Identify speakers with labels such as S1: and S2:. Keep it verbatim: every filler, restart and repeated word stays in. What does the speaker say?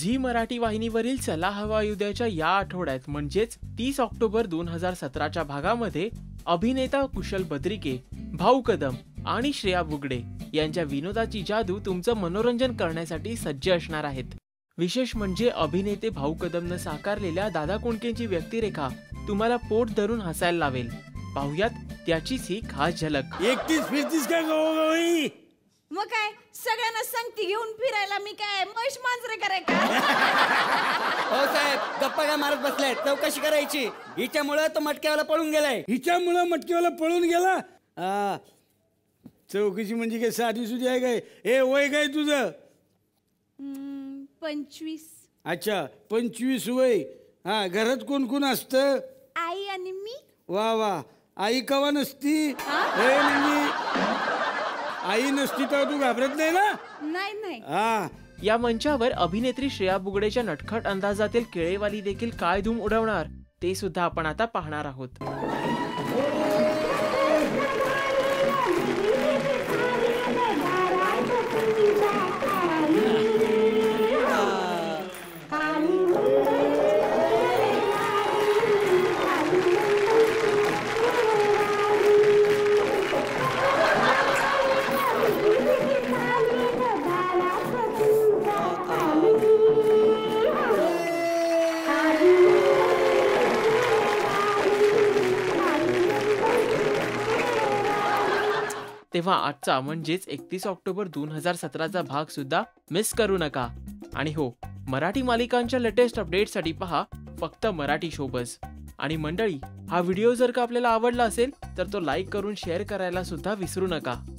S1: Zee Marathi वाहिनीवरील चला हवा येऊ द्याच्या या आठवड्यात म्हणजेच तीस ऑक्टोबर दोन हजार सतराच्या भागामध्ये अभिनेता कुशल बद्रिके, भाऊ कदम आणि श्रेया बुगडे यांच्या विनोदाची जादू तुमचं मनोरंजन करण्यासाठी सज्ज असणार आहेत. विशेष म्हणजे अभिनेते भाऊ कदमनं साकारलेल्या दादा कोंडकेंची व्यक्तिरेखा तुम्हाला पोट धरून हसायला लावेल. पाहुयात त्याचीच ही खास झलक.
S2: एकटीच फिरतीस का गवळी?
S3: मग काय सगळ्यांना सांगती घेऊन फिरायला मी काय म्हैस मांजरे कराय का?
S4: हो साहेब, गप्पा काय मारत बसलाय? चौकशी करायची. हिच्यामुळे तो मटक्यावाला पळून गेलाय.
S2: हिच्यामुळे मटक्यावाला पळून गेला? हा, चौकशी म्हणजे काय साधी सुधी आहे काय? ए वय काय तुझं?
S3: पंचवीस.
S2: अच्छा, पंचवीस वय. हा, घरात कोण कोण असतं?
S3: आई आणि मी.
S2: वा वा, आई कवा नसती? आई नसती तर तू घाबरत नाही ना?
S3: नाही नाही.
S2: हा,
S1: या मंचावर अभिनेत्री श्रेया बुगडेच्या नटखट अंदाजातील केळेवाली देखील काय धूम उडवणार ते सुद्धा आपण आता पाहणार आहोत. तेव्हा आजचा म्हणजेच एकतीस ऑक्टोबर दोन हजार सतराचा भाग सुद्धा मिस करू नका. आणि हो, मराठी मालिकांच्या लेटेस्ट अपडेटसाठी पहा फक्त मराठी शोबज. आणि मंडळी, हा व्हिडिओ जर का आपल्याला आवडला असेल तर तो लाईक करून शेअर करायला सुद्धा विसरू नका.